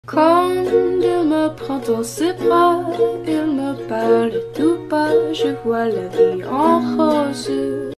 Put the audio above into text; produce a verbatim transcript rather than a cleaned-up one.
Quand il me prend dans ses bras, il me parle tout bas, je vois la vie en rose.